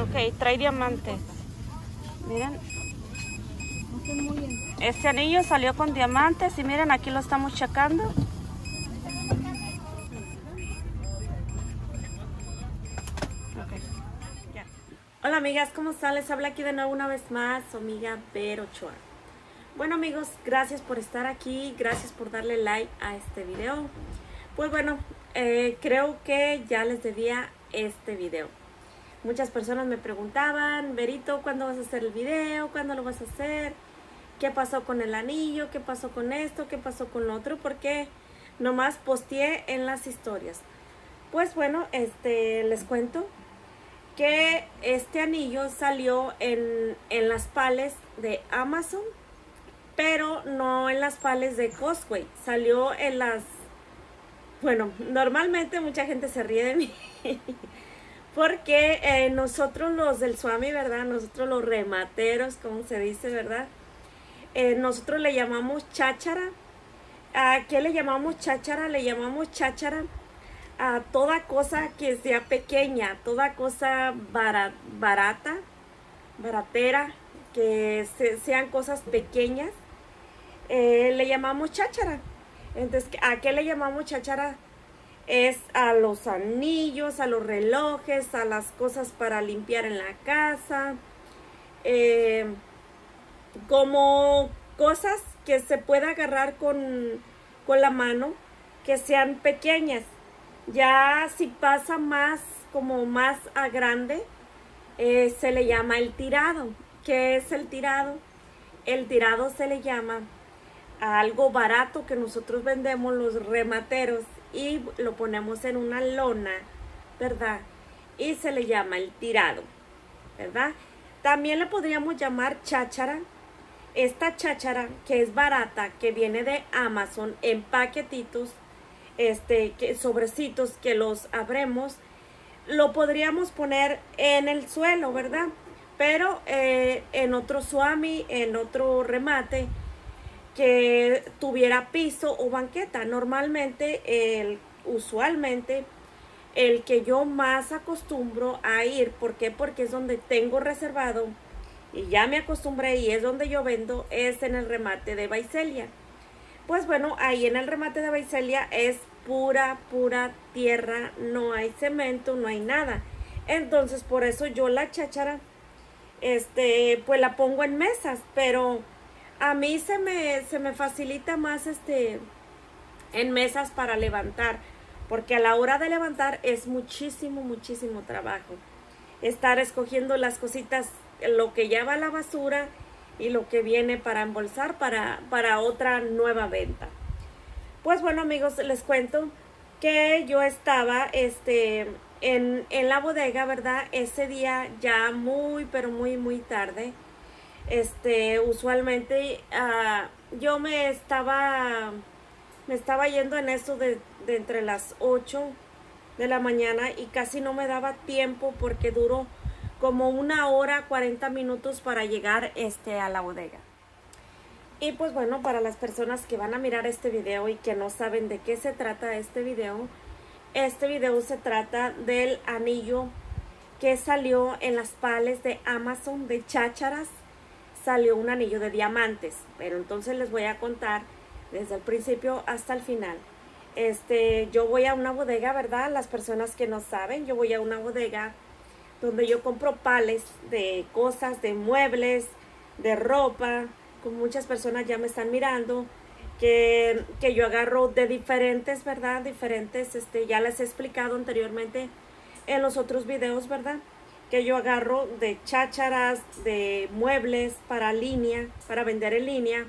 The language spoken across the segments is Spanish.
Ok, trae diamantes. Miren. Este anillo salió con diamantes y miren, aquí lo estamos checando. Okay. Yeah. Hola amigas, ¿cómo están? Les habla aquí de nuevo una vez más su amiga Vero Ochoa. Bueno amigos, gracias por estar aquí, gracias por darle like a este video. Pues bueno, creo que ya les debía este video. Muchas personas me preguntaban, Verito, ¿cuándo vas a hacer el video? ¿Cuándo lo vas a hacer? ¿Qué pasó con el anillo? ¿Qué pasó con esto? ¿Qué pasó con lo otro? Porque nomás posteé en las historias. Pues bueno, les cuento que este anillo salió en las pales de Amazon, pero no en las pales de Costco. Salió en las... Bueno, normalmente mucha gente se ríe de mí. Porque nosotros los del Swami, ¿verdad? Nosotros los remateros, como se dice, ¿verdad? Nosotros le llamamos cháchara. ¿A qué le llamamos cháchara? Le llamamos cháchara a toda cosa que sea pequeña, toda cosa baratera, que sean cosas pequeñas, le llamamos cháchara. Entonces, ¿a qué le llamamos cháchara? Es a los anillos, a los relojes, a las cosas para limpiar en la casa, como cosas que se pueda agarrar con la mano, que sean pequeñas. Ya si pasa más, como más a grande, se le llama el tirado. ¿Qué es el tirado? El tirado se le llama a algo barato que nosotros vendemos los remateros y lo ponemos en una lona, ¿verdad? Y se le llama el tirado, ¿verdad? También le podríamos llamar cháchara. Esta cháchara que es barata, que viene de Amazon en paquetitos, sobrecitos que los abremos, lo podríamos poner en el suelo, ¿verdad? Pero en otro Swami, en otro remate que tuviera piso o banqueta. Normalmente, usualmente, el que yo más acostumbro a ir, ¿por qué? Porque es donde tengo reservado y ya me acostumbré y es donde yo vendo, es en el remate de Visalia. Pues bueno, ahí en el remate de Visalia es pura tierra, no hay cemento, no hay nada. Entonces por eso yo la cháchara, pues la pongo en mesas, pero a mí se me facilita más en mesas para levantar, porque a la hora de levantar es muchísimo trabajo. Estar escogiendo las cositas, lo que ya va a la basura y lo que viene para embolsar para otra nueva venta. Pues bueno amigos, les cuento que yo estaba en la bodega, ¿verdad? Ese día ya pero muy tarde. Usualmente yo me estaba yendo en eso de entre las 8 de la mañana y casi no me daba tiempo porque duró como 1 hora 40 minutos para llegar a la bodega. Y pues bueno, para las personas que van a mirar este video y que no saben de qué se trata este video se trata del anillo que salió en las pales de Amazon de chácharas. Salió un anillo de diamantes, pero entonces les voy a contar desde el principio hasta el final. Yo voy a una bodega, ¿verdad? Las personas que no saben, yo voy a una bodega donde yo compro pales de cosas, de muebles, de ropa. Como muchas personas ya me están mirando, que yo agarro de diferentes, ¿verdad? Diferentes, ya les he explicado anteriormente en los otros videos, ¿verdad? Que yo agarro de chácharas, de muebles para línea, para vender en línea,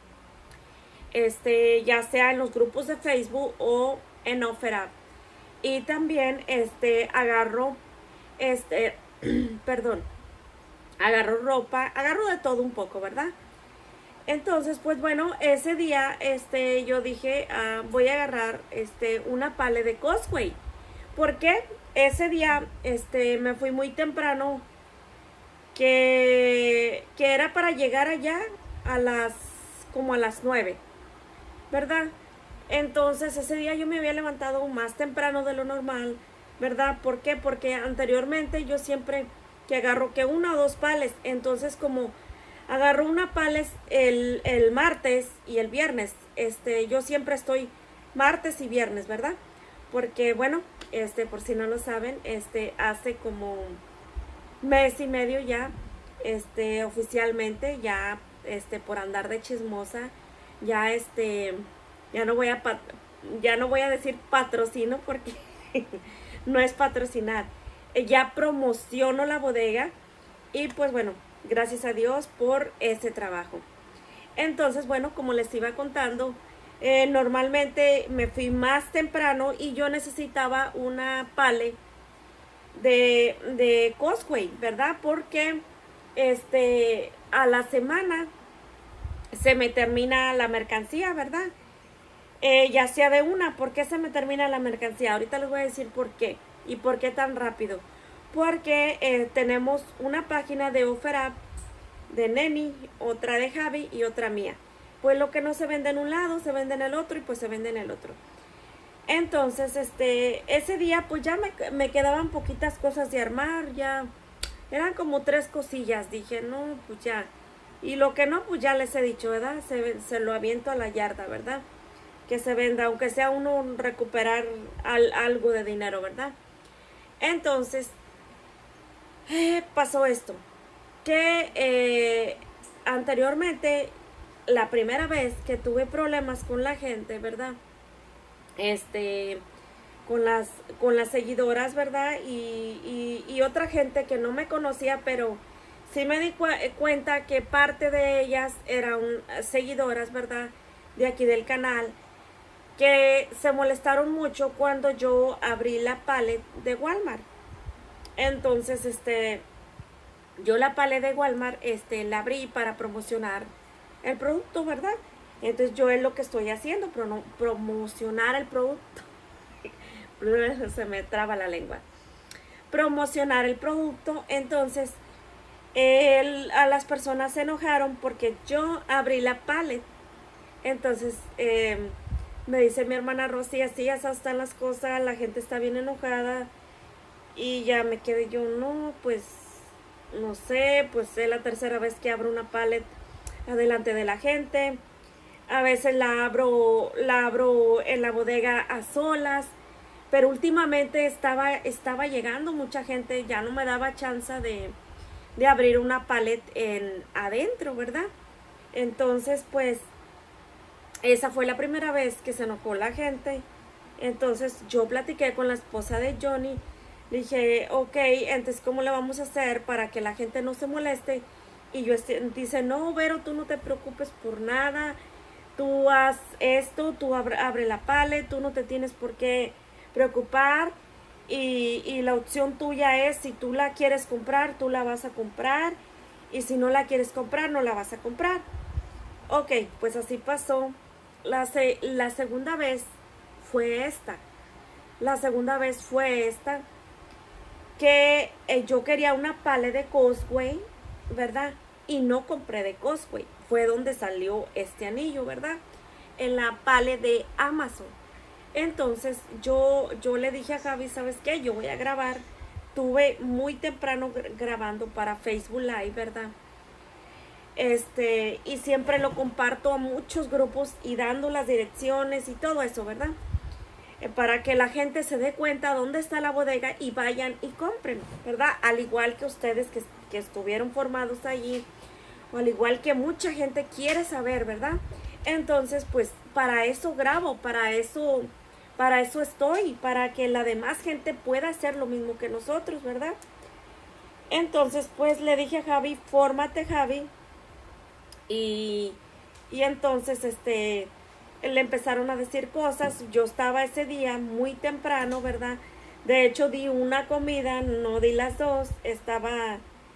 ya sea en los grupos de Facebook o en OfferUp. Y también agarro perdón, agarro ropa, agarro de todo un poco, ¿verdad? Entonces, pues bueno, ese día yo dije, voy a agarrar una pala de Costco. ¿Por qué? Ese día me fui muy temprano, que era para llegar allá como a las 9, ¿verdad? Entonces ese día yo me había levantado más temprano de lo normal, ¿verdad? ¿Por qué? Porque anteriormente yo siempre que agarró que 1 o 2 pales. Entonces como agarró una pales el martes y el viernes, yo siempre estoy martes y viernes, ¿verdad? Porque bueno, por si no lo saben, hace como mes y medio ya, oficialmente, ya, por andar de chismosa, ya, ya no voy a, ya no voy a decir patrocino porque no es patrocinar, ya promociono la bodega y pues bueno, gracias a Dios por ese trabajo. Entonces, bueno, como les iba contando, normalmente me fui más temprano y yo necesitaba una pale de Costway, ¿verdad? Porque a la semana se me termina la mercancía, ¿verdad? Ya sea de una. ¿Por qué se me termina la mercancía? Ahorita les voy a decir por qué y por qué tan rápido. Porque tenemos una página de OfferUp de Neni, otra de Javi y otra mía. Pues lo que no se vende en un lado, se vende en el otro y pues se vende en el otro. Entonces, ese día pues ya me quedaban poquitas cosas de armar, ya eran como 3 cosillas. Dije, no, pues ya. Y lo que no, pues ya les he dicho, ¿verdad? Se lo aviento a la yarda, ¿verdad? Que se venda, aunque sea uno recuperar algo de dinero, ¿verdad? Entonces, pasó esto, que anteriormente, la primera vez que tuve problemas con la gente, ¿verdad? Con las seguidoras, ¿verdad? Y otra gente que no me conocía, pero sí me di cuenta que parte de ellas eran seguidoras, ¿verdad? De aquí del canal, que se molestaron mucho cuando yo abrí la pallet de Walmart. Entonces, yo la pallet de Walmart, la abrí para promocionar el producto, ¿verdad? Entonces yo es lo que estoy haciendo, promocionar el producto. Se me traba la lengua. Promocionar el producto. Entonces, a las personas se enojaron porque yo abrí la pallet. Entonces, me dice mi hermana Rosy, así ya están las cosas, la gente está bien enojada. Y ya me quedé yo, no, pues, no sé, pues es la tercera vez que abro una pallet adelante de la gente. A veces la abro en la bodega a solas, pero últimamente estaba llegando mucha gente, ya no me daba chance de abrir una pallet adentro, ¿verdad? Entonces, pues, esa fue la primera vez que se enojó la gente. Entonces yo platiqué con la esposa de Johnny. Le dije, ok, entonces ¿cómo le vamos a hacer para que la gente no se moleste? Y yo dice, no, Vero, tú no te preocupes por nada. Tú haz esto, tú abre la pallet, tú no te tienes por qué preocupar. Y la opción tuya es, si tú la quieres comprar, tú la vas a comprar. Y si no la quieres comprar, no la vas a comprar. Ok, pues así pasó. La segunda vez fue esta. La segunda vez fue esta. Que yo quería una pallet de Costway, ¿verdad? Y no compré de Costway. Fue donde salió este anillo, ¿verdad? En la pallet de Amazon. Entonces yo le dije a Javi, ¿sabes qué? Yo voy a grabar. Tuve muy temprano grabando para Facebook Live, ¿verdad? Y siempre lo comparto a muchos grupos y dando las direcciones y todo eso, ¿verdad? Para que la gente se dé cuenta dónde está la bodega y vayan y compren, ¿verdad? Al igual que ustedes que estuvieron formados allí, o al igual que mucha gente quiere saber, ¿verdad? Entonces, pues, para eso grabo, para eso estoy, para que la demás gente pueda hacer lo mismo que nosotros, ¿verdad? Entonces, pues, le dije a Javi, fórmate, Javi, y entonces, le empezaron a decir cosas. Yo estaba ese día muy temprano, ¿verdad? De hecho, di una comida, no di las dos. Estaba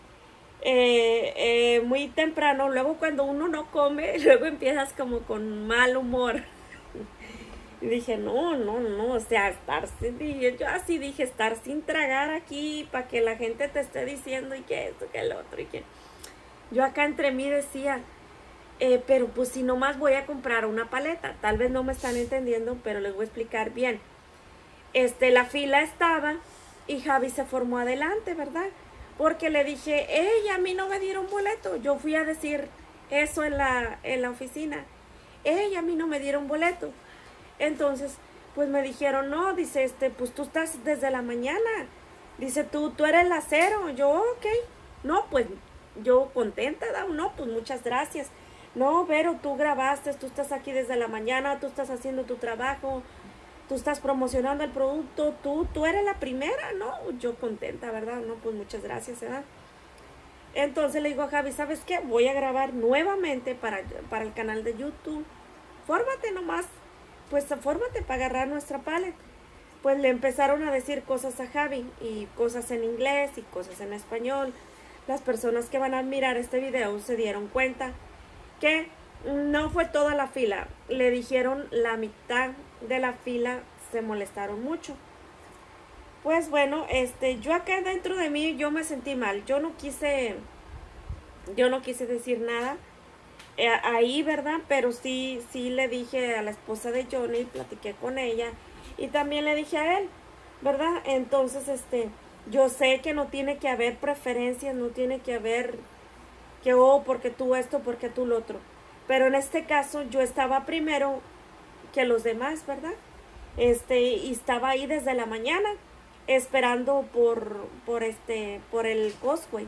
muy temprano. Luego cuando uno no come, luego empiezas como con mal humor. Y dije, no, o sea, yo así dije, estar sin tragar aquí para que la gente te esté diciendo y que esto, que el otro, y que yo acá entre mí decía, pero pues si nomás voy a comprar una paleta, tal vez no me están entendiendo, pero les voy a explicar bien. La fila estaba y Javi se formó adelante, ¿verdad? porque le dije, ¡ey, a mí no me dieron boleto! Yo fui a decir eso en la oficina. ¡Ey, a mí no me dieron boleto! Entonces, pues me dijeron, no, dice, pues tú estás desde la mañana. Dice, tú eres la cero. Yo, ok. No, pues yo contenta, no, pues muchas gracias. No, Vero, tú grabaste, tú estás aquí desde la mañana, tú estás haciendo tu trabajo, tú estás promocionando el producto, tú eres la primera, ¿no? Yo contenta, ¿verdad? No, pues muchas gracias, ¿verdad? Entonces le digo a Javi, ¿sabes qué? Voy a grabar nuevamente para el canal de YouTube. Fórmate nomás, pues fórmate para agarrar nuestra paleta. Pues le empezaron a decir cosas a Javi, y cosas en inglés y cosas en español. Las personas que van a mirar este video se dieron cuenta que no fue toda la fila. Le dijeron la mitad de la fila, se molestaron mucho. Pues bueno, yo acá dentro de mí yo me sentí mal. Yo no quise decir nada ahí, ¿verdad? Pero sí le dije a la esposa de Johnny, platiqué con ella y también le dije a él, ¿verdad? Entonces, yo sé que no tiene que haber preferencias, no tiene que haber que, porque tú esto, porque tú lo otro. Pero en este caso yo estaba primero que los demás, ¿verdad? Y estaba ahí desde la mañana esperando por el Cosway.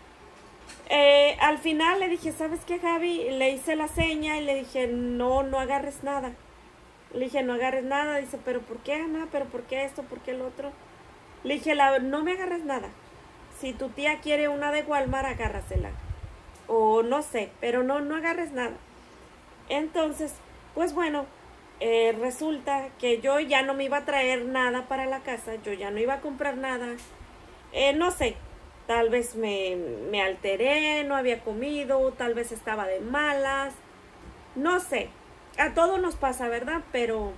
Al final le dije, ¿sabes qué, Javi? Le hice la seña y le dije, no agarres nada. Le dije, no agarres nada. Dice, ¿pero por qué, Ana? ¿Pero por qué esto? ¿Por qué el otro? Le dije, no me agarres nada. Si tu tía quiere una de Walmart, agárrasela. O no sé, pero no agarres nada. Entonces, pues bueno, resulta que yo ya no me iba a traer nada para la casa. Yo ya no iba a comprar nada. No sé, tal vez me alteré, no había comido, tal vez estaba de malas. No sé, a todos nos pasa, ¿verdad? Pero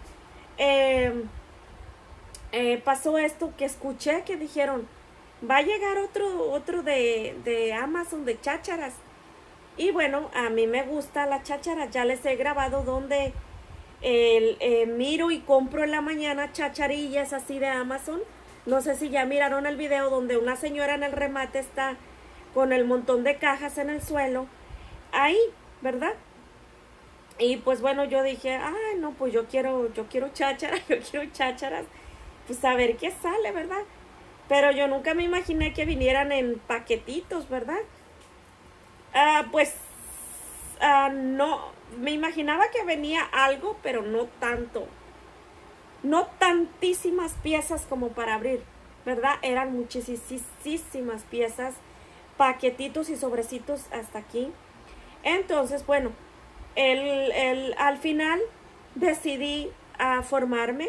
pasó esto que escuché que dijeron, va a llegar otro de Amazon, de chácharas. Y bueno, a mí me gusta la cháchara. Ya les he grabado donde miro y compro en la mañana chacharillas así de Amazon. No sé si ya miraron el video donde una señora en el remate está con el montón de cajas en el suelo. Ahí, ¿verdad? Y pues bueno, yo dije, ay no, pues yo quiero chácharas, yo quiero chácharas. Pues a ver qué sale, ¿verdad? Pero yo nunca me imaginé que vinieran en paquetitos, ¿verdad? No, me imaginaba que venía algo, pero no tanto. No tantísimas piezas como para abrir, ¿verdad? Eran muchísimas piezas, paquetitos y sobrecitos hasta aquí. Entonces, bueno, al final decidí formarme,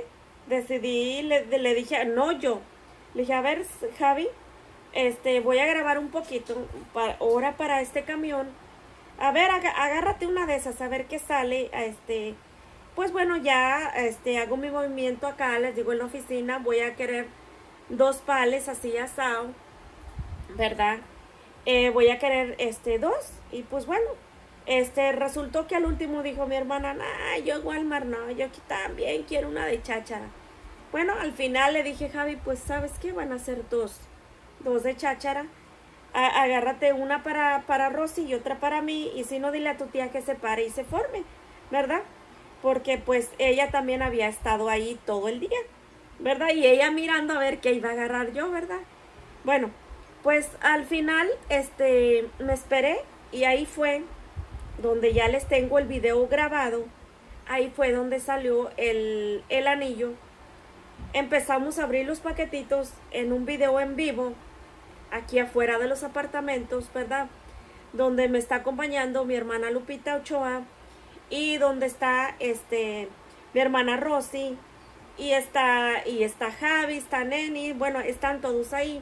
le dije, no yo, le dije, a ver, Javi, voy a grabar un poquito ahora para este camión. A ver, agárrate una de esas, a ver qué sale. Pues bueno, ya hago mi movimiento acá, les digo en la oficina, voy a querer 2 pales así asado, ¿verdad? Voy a querer 2 y pues bueno, resultó que al último dijo mi hermana, nah, yo Walmart no, yo aquí también quiero una de cháchara. Bueno, al final le dije, Javi, pues ¿sabes qué? Van a ser 2 de cháchara. Agárrate una para Rosy y otra para mí, y si no, dile a tu tía que se pare y se forme, ¿verdad? Porque pues ella también había estado ahí todo el día, ¿verdad? Y ella mirando a ver qué iba a agarrar yo, ¿verdad? Bueno, pues al final me esperé y ahí fue donde ya les tengo el video grabado. Ahí fue donde salió el anillo. Empezamos a abrir los paquetitos en un video en vivo aquí afuera de los apartamentos, ¿verdad? Donde me está acompañando mi hermana Lupita Ochoa y donde está mi hermana Rosy y está Javi, está Neni, bueno, están todos ahí.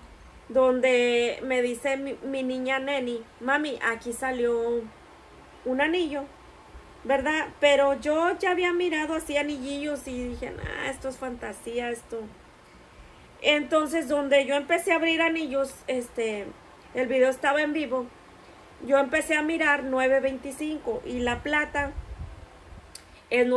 Donde me dice mi niña Neni, mami, aquí salió un anillo, ¿verdad? Pero yo ya había mirado así anillillos y dije, nah, esto es fantasía, esto. Entonces, donde yo empecé a abrir anillos, el video estaba en vivo, yo empecé a mirar 9.25 y la plata es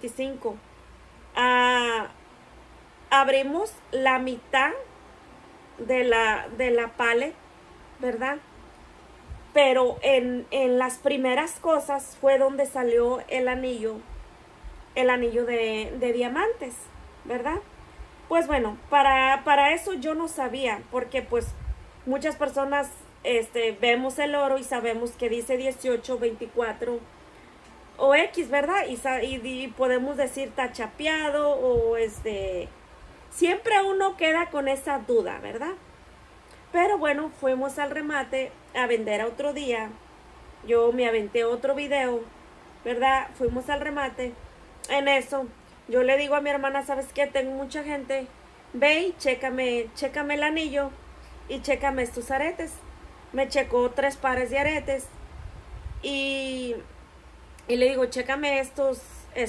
9.25. Abrimos la mitad de la pallet, ¿verdad? Pero en las primeras cosas fue donde salió el anillo de diamantes, ¿verdad? Pues bueno, para eso yo no sabía, porque pues muchas personas vemos el oro y sabemos que dice 18, 24 o X, ¿verdad? Y podemos decir tachapeado o siempre uno queda con esa duda, ¿verdad? Pero bueno, fuimos al remate a vender a otro día. Yo me aventé otro video, ¿verdad? Fuimos al remate. En eso, yo le digo a mi hermana, ¿sabes qué? Tengo mucha gente. Ve y chécame el anillo y chécame estos aretes. Me checó 3 pares de aretes y le digo, chécame estos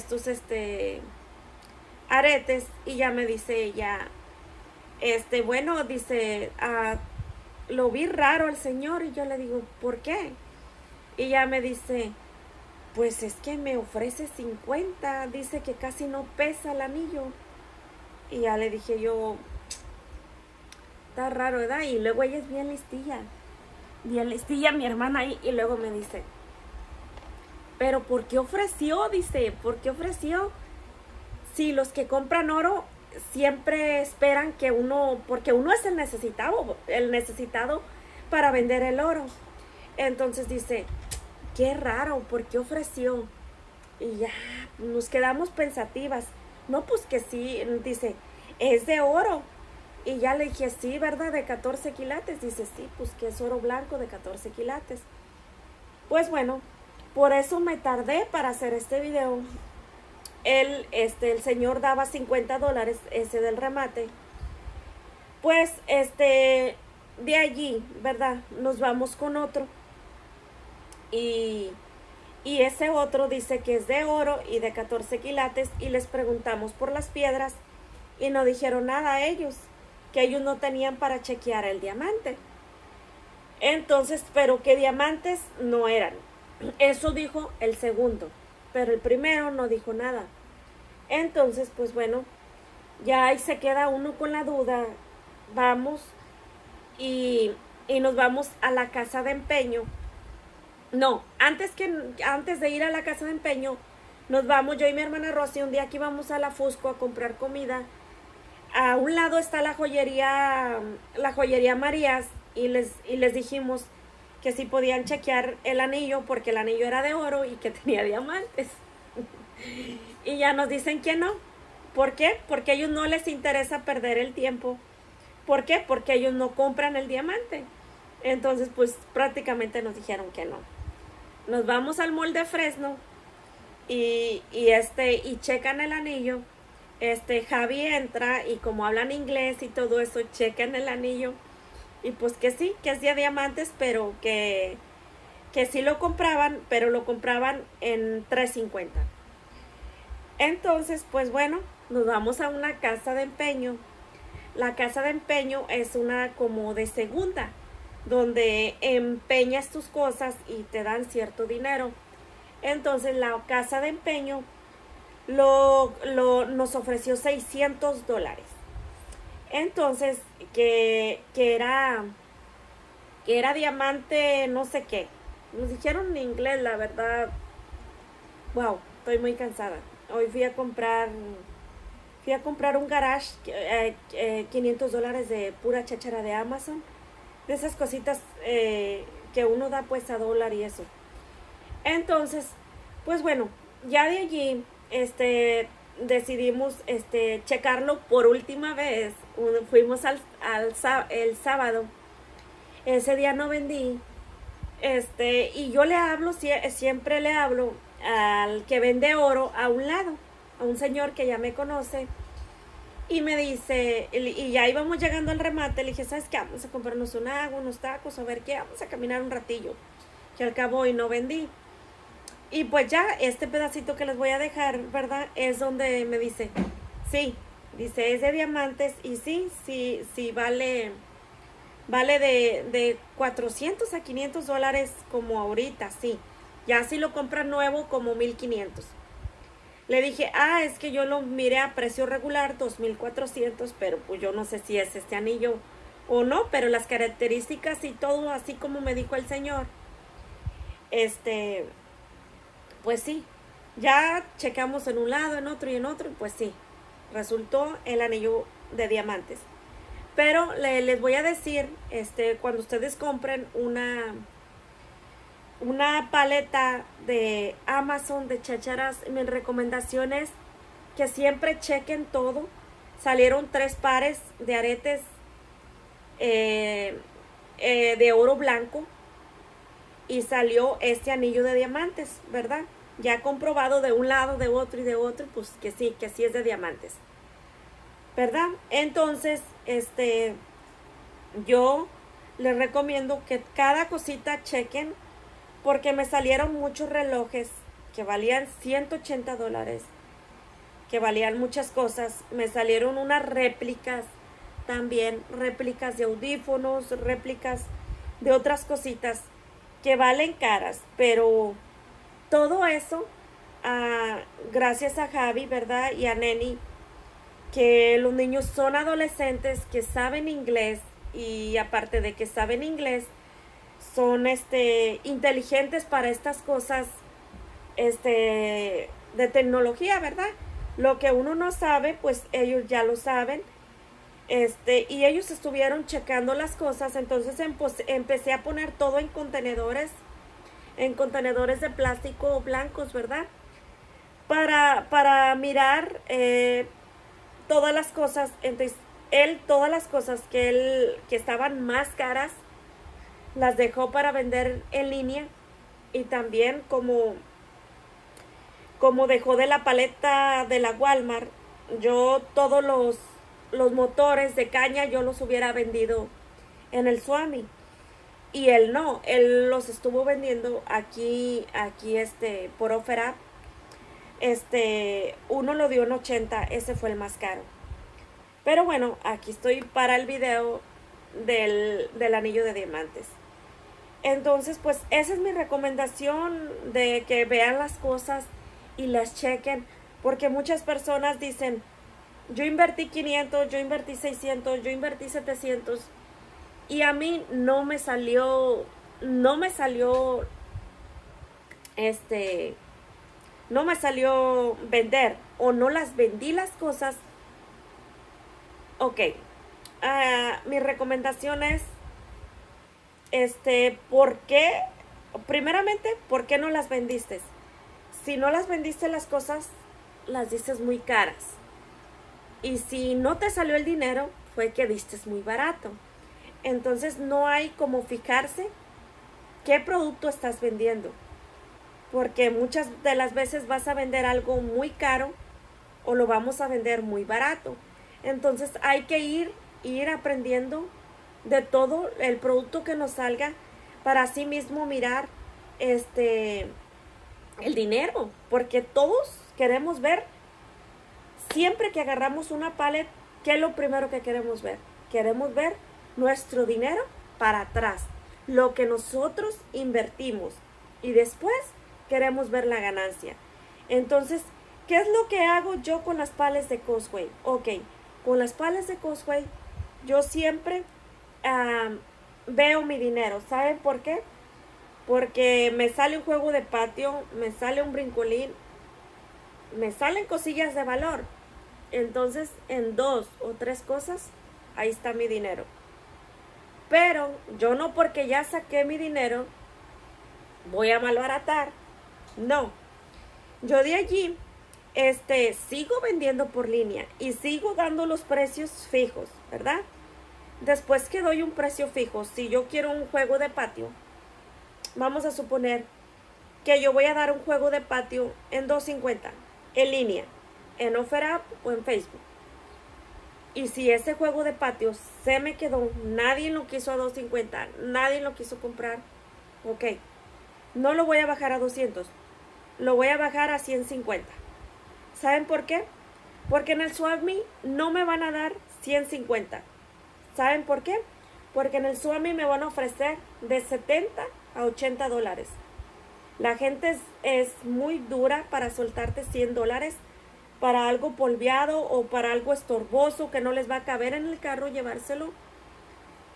aretes, y ya me dice ella, bueno, dice, lo vi raro al señor, y yo le digo, ¿por qué? Y ella me dice, pues es que me ofrece 50, dice que casi no pesa el anillo. Y ya le dije yo, está raro, ¿verdad? Y luego ella es bien listilla mi hermana ahí, y luego me dice, pero ¿por qué ofreció? Dice, ¿por qué ofreció? Si los que compran oro siempre esperan que porque uno es el necesitado para vender el oro. Entonces dice, qué raro, ¿por qué ofreció? Y ya nos quedamos pensativas. No, pues que sí, dice, es de oro. Y ya le dije, sí, ¿verdad? De 14 quilates. Dice, sí, pues que es oro blanco de 14 quilates. Pues bueno, por eso me tardé para hacer este video. El señor daba $50 ese del remate. Pues de allí, ¿verdad? Nos vamos con otro. Y ese otro dice que es de oro y de 14 quilates, y les preguntamos por las piedras y no dijeron nada a ellos, que ellos no tenían para chequear el diamante. Entonces, pero que diamantes no eran. Eso dijo el segundo, pero el primero no dijo nada. Entonces, pues bueno, ya ahí se queda uno con la duda. Vamos y nos vamos a la casa de empeño. No, antes de ir a la casa de empeño, nos vamos, yo y mi hermana Rosy, un día que íbamos a la Fusco a comprar comida. A un lado está la joyería Marías, y les dijimos que si podían chequear el anillo, porque el anillo era de oro y que tenía diamantes. Y ya nos dicen que no. ¿Por qué? Porque a ellos no les interesa perder el tiempo. ¿Por qué? Porque ellos no compran el diamante. Entonces, pues prácticamente nos dijeron que no. Nos vamos al mall de Fresno y checan el anillo. Javi entra, y como hablan inglés y todo eso, checan el anillo, y pues que sí, que es de diamantes, pero que sí lo compraban, pero lo compraban en $3.50. Entonces, pues bueno, nos vamos a una casa de empeño. La casa de empeño es una como de segunda, donde empeñas tus cosas y te dan cierto dinero. Entonces la casa de empeño nos ofreció $600. Entonces, que era diamante no sé qué. Nos dijeron en inglés, la verdad. Wow, estoy muy cansada. Hoy fui a comprar un garage, $500 de pura cháchara de Amazon. De esas cositas que uno da pues a dólar y eso. Entonces, pues bueno, ya de allí decidimos checarlo por última vez. Fuimos el sábado. Ese día no vendí. Y yo le hablo, siempre le hablo al que vende oro a un lado, a un señor que ya me conoce, y me dice, y ya íbamos llegando al remate, le dije, ¿sabes qué? Vamos a comprarnos un agua, unos tacos, a ver qué, vamos a caminar un ratillo, que al cabo hoy no vendí. Y pues ya este pedacito que les voy a dejar, ¿verdad? Es donde me dice, sí, dice, es de diamantes, y sí, vale de 400 a $500 como ahorita, sí. Ya si lo compran nuevo, como 1,500. Le dije, es que yo lo miré a precio regular, 2,400, pero pues yo no sé si es este anillo o no, pero las características y todo, así como me dijo el señor, pues sí, ya checamos en un lado, en otro y en otro, y pues sí, resultó el anillo de diamantes. Pero les voy a decir, cuando ustedes compren una paleta de Amazon de chácharas, mi recomendación es que siempre chequen todo. Salieron 3 pares de aretes de oro blanco y salió este anillo de diamantes, ¿verdad? Ya comprobado de un lado, de otro y de otro, pues que sí es de diamantes, ¿verdad? Entonces, yo les recomiendo que cada cosita chequen, porque me salieron muchos relojes que valían $180, que valían muchas cosas. Me salieron unas réplicas también, réplicas de audífonos, réplicas de otras cositas que valen caras, pero todo eso, gracias a Javi, ¿verdad? Y a Neni, que los niños son adolescentes, que saben inglés, y aparte de que saben inglés, son inteligentes para estas cosas de tecnología, ¿verdad? Lo que uno no sabe, pues ellos ya lo saben. Y ellos estuvieron checando las cosas, entonces empecé a poner todo en contenedores de plástico blancos, ¿verdad? Para mirar todas las cosas. Entonces, todas las cosas que estaban más caras, las dejó para vender en línea. Y también como dejó de la paleta de la Walmart, yo todos los motores de caña yo los hubiera vendido en el Swami, y él no, él los estuvo vendiendo aquí por OfferUp. Uno lo dio en 80, ese fue el más caro. Pero bueno, aquí estoy para el video del anillo de diamantes. Entonces, pues esa es mi recomendación, de que vean las cosas y las chequen, porque muchas personas dicen, yo invertí 500, yo invertí 600, yo invertí 700, y a mí no me salió vender, o no las vendí las cosas. Ok, mi recomendación es, ¿por qué? Primeramente, ¿por qué no las vendiste? Si no las vendiste las cosas, las dices muy caras. Y si no te salió el dinero, fue que diste muy barato. Entonces no hay como fijarse qué producto estás vendiendo, porque muchas de las veces vas a vender algo muy caro o lo vamos a vender muy barato. Entonces hay que ir aprendiendo de todo el producto que nos salga, para así mismo mirar el dinero, porque todos queremos ver, siempre que agarramos una paleta, ¿qué es lo primero que queremos ver? Queremos ver nuestro dinero para atrás, lo que nosotros invertimos, y después queremos ver la ganancia. Entonces, ¿qué es lo que hago yo con las pales de Cosway? Ok, con las pales de Cosway yo siempre veo mi dinero. ¿Saben por qué? Porque me sale un juego de patio, me sale un brincolín, me salen cosillas de valor. Entonces, en 2 o 3 cosas, ahí está mi dinero. Pero yo no, porque ya saqué mi dinero, voy a malbaratar. No. Yo de allí, sigo vendiendo por línea y sigo dando los precios fijos, ¿verdad? Después que doy un precio fijo, si yo quiero un juego de patio, vamos a suponer que yo voy a dar un juego de patio en $2.50 en línea, en OfferUp o en Facebook. Y si ese juego de patio se me quedó, nadie lo quiso a $2.50, nadie lo quiso comprar, ok, no lo voy a bajar a 200, lo voy a bajar a 150. ¿Saben por qué? Porque en el Swami no me van a dar 150. ¿Saben por qué? Porque en el Swami me van a ofrecer de 70 a 80 dólares. La gente es muy dura para soltarte $100 para algo polveado o para algo estorboso que no les va a caber en el carro llevárselo.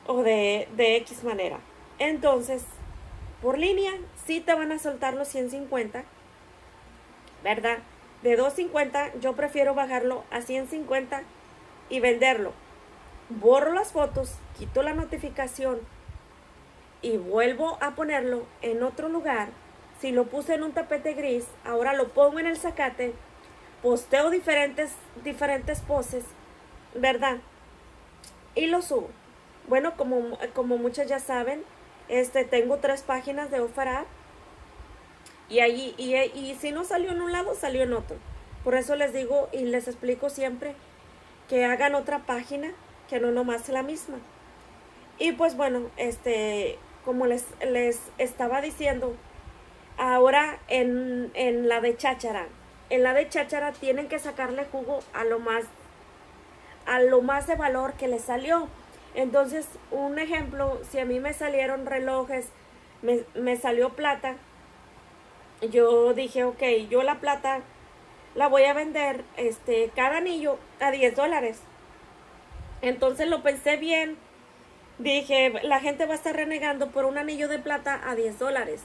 o de X manera. Entonces, por línea, sí te van a soltar los 150, ¿verdad? De 250 yo prefiero bajarlo a 150 y venderlo. Borro las fotos, quito la notificación y vuelvo a ponerlo en otro lugar. Si lo puse en un tapete gris, ahora lo pongo en el zacate, posteo diferentes poses, ¿verdad? Y lo subo. Bueno, como muchas ya saben, tengo 3 páginas de Ofarad. Y allí, y si no salió en un lado, salió en otro. Por eso les digo y les explico siempre que hagan otra página, que no nomás la misma. Y pues bueno, como les estaba diciendo, ahora en la de cháchara. En la de cháchara tienen que sacarle jugo a lo más de valor que les salió. Entonces, un ejemplo, si a mí me salieron relojes, me salió plata, yo dije, ok, yo la plata la voy a vender, cada anillo a $10. Entonces lo pensé bien, dije, la gente va a estar renegando por un anillo de plata a $10.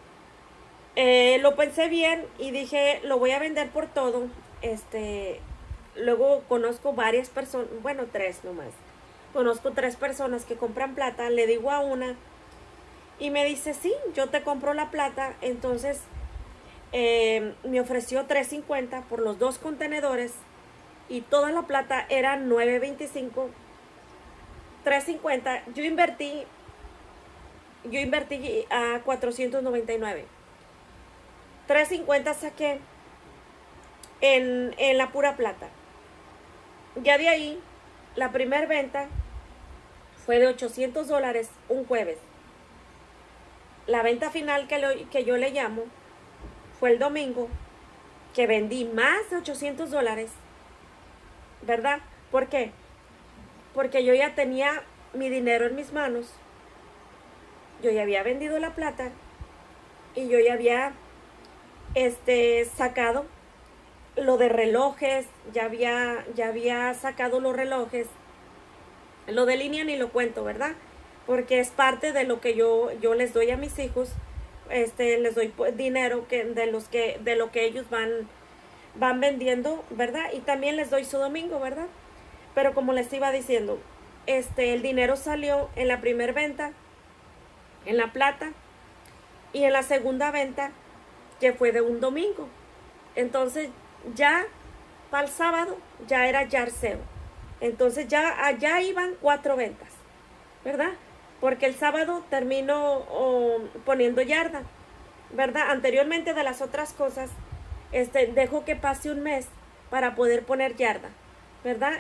Lo pensé bien y dije, lo voy a vender por todo. Luego conozco varias personas, bueno, 3 nomás. Conozco 3 personas que compran plata, le digo a una y me dice, sí, yo te compro la plata. Entonces me ofreció $3.50 por los 2 contenedores y toda la plata era $9.25. $3.50, yo invertí a $499. $3.50 saqué en la pura plata. Ya de ahí, la primera venta fue de $800 un jueves. La venta final que yo le llamo fue el domingo, que vendí más de $800, ¿verdad? ¿Por qué? Porque yo ya tenía mi dinero en mis manos, yo ya había vendido la plata y yo ya había sacado lo de relojes, ya había sacado los relojes. Lo de línea ni lo cuento, ¿verdad? Porque es parte de lo que yo les doy a mis hijos. Les doy dinero de lo que ellos van vendiendo, ¿verdad? Y también les doy su domingo, ¿verdad? Pero como les iba diciendo, el dinero salió en la primera venta, en la plata, y en la segunda venta, que fue de un domingo. Entonces ya para el sábado ya era yarseo. Entonces ya allá iban 4 ventas, ¿verdad? Porque el sábado termino poniendo yarda, ¿verdad? Anteriormente de las otras cosas, dejo que pase un mes para poder poner yarda, ¿verdad?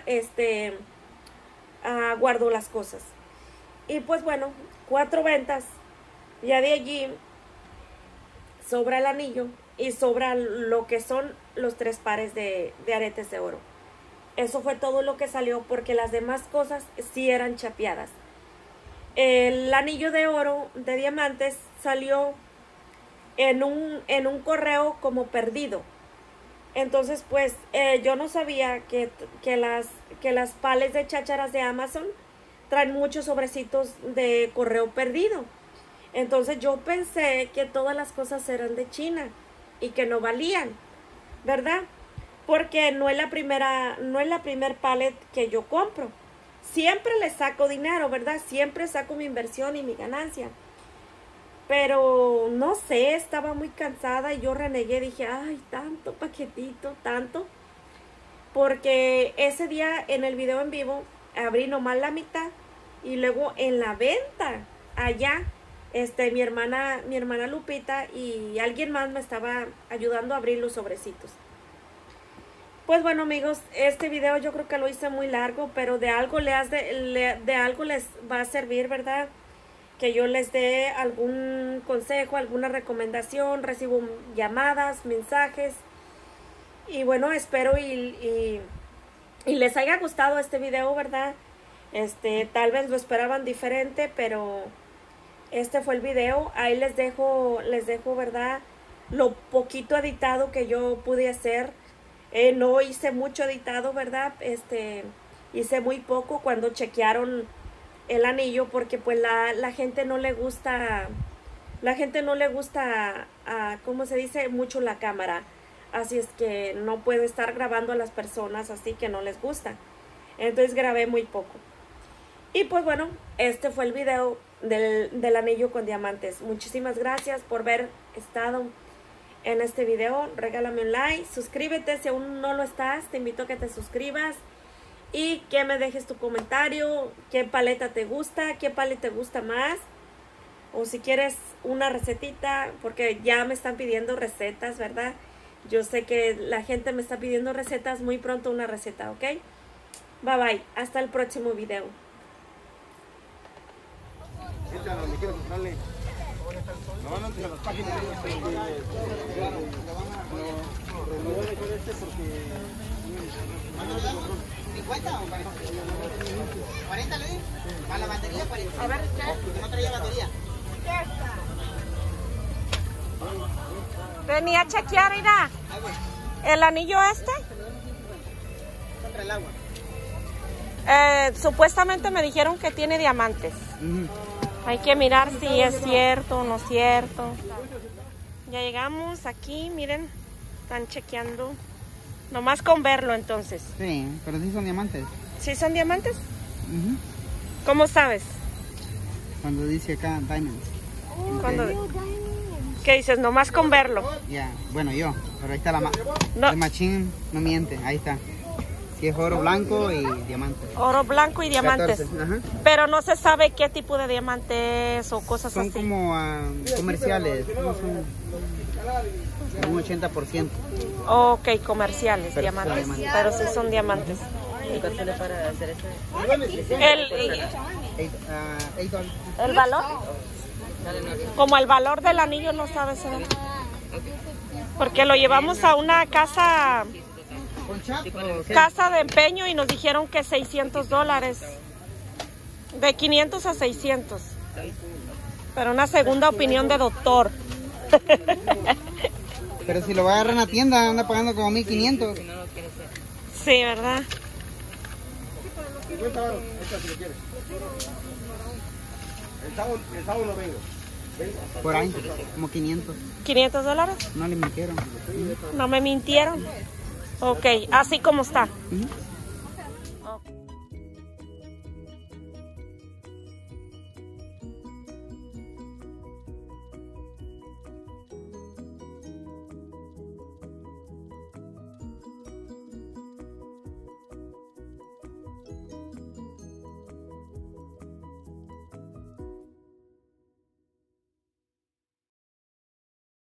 Guardo las cosas. Y pues bueno, 4 ventas. Ya de allí sobra el anillo y sobra lo que son los 3 pares de aretes de oro. Eso fue todo lo que salió, porque las demás cosas sí eran chapeadas. El anillo de oro de diamantes salió en un correo como perdido. Entonces pues yo no sabía que las pales de chácharas de Amazon traen muchos sobrecitos de correo perdido. Entonces yo pensé que todas las cosas eran de China y que no valían, ¿verdad? Porque no es la primer pallet que yo compro. Siempre le saco dinero, ¿verdad? Siempre saco mi inversión y mi ganancia. Pero no sé, estaba muy cansada y yo renegué, dije, ay, tanto paquetito, tanto. Porque ese día en el video en vivo abrí nomás la mitad y luego en la venta allá mi hermana Lupita y alguien más me estaba ayudando a abrir los sobrecitos. Pues bueno, amigos, este video yo creo que lo hice muy largo, pero de algo de algo les va a servir, ¿verdad? Que yo les dé algún consejo, alguna recomendación. Recibo llamadas, mensajes. Y bueno, espero y les haya gustado este video, ¿verdad? Tal vez lo esperaban diferente, pero este fue el video. Ahí les dejo, ¿verdad? Lo poquito editado que yo pude hacer. No hice mucho editado, ¿verdad? Hice muy poco. Cuando chequearon el anillo porque pues la gente no le gusta, ¿cómo se dice? Mucho la cámara. Así es que no puedo estar grabando a las personas así que no les gusta. Entonces grabé muy poco. Y pues bueno, este fue el video del anillo con diamantes. Muchísimas gracias por haber estado en este video. Regálame un like, suscríbete si aún no lo estás. Te invito a que te suscribas y que me dejes tu comentario. ¿Qué paleta te gusta? ¿Qué paleta te gusta más? O si quieres una recetita, porque ya me están pidiendo recetas, ¿verdad? Yo sé que la gente me está pidiendo recetas. Muy pronto una receta, ¿ok? Bye bye. Hasta el próximo video. No, no, las páginas no voy a dejar este porque 50 o 40. 40 le di. ¿A la batería 40? A ver, ¿qué? No traía batería. Venía a chequear, mira. El anillo este. Contra el agua. Supuestamente me dijeron que tiene diamantes. Hay que mirar si es cierto o no es cierto. Ya llegamos aquí, miren, están chequeando. Nomás con verlo entonces. Sí, pero sí son diamantes. ¿Sí son diamantes? ¿Cómo sabes? Cuando dice acá diamonds. ¿Qué dices? Nomás con verlo. Ya, bueno yo, pero ahí está No. el machín no miente, ahí está. Sí, es oro blanco y diamantes. Oro blanco y diamantes. 14, ajá. Pero no se sabe qué tipo de diamantes o cosas Son así. como comerciales, no son un 80%. Ok, comerciales, Pero diamantes. son diamantes. Pero sí son diamantes. para hacer eso? ¿El valor? Como el valor del anillo no sabes, ¿eh? Porque lo llevamos a una casa de empeño y nos dijeron que $600. De 500 a 600. Pero una segunda opinión de doctor. Pero si lo va a agarrar en la tienda, anda pagando como 1500. Sí, ¿verdad? El sábado no vengo. Por ahí, como 500. ¿$500? No le mintieron. No me mintieron. Ok, así como está. Ujú.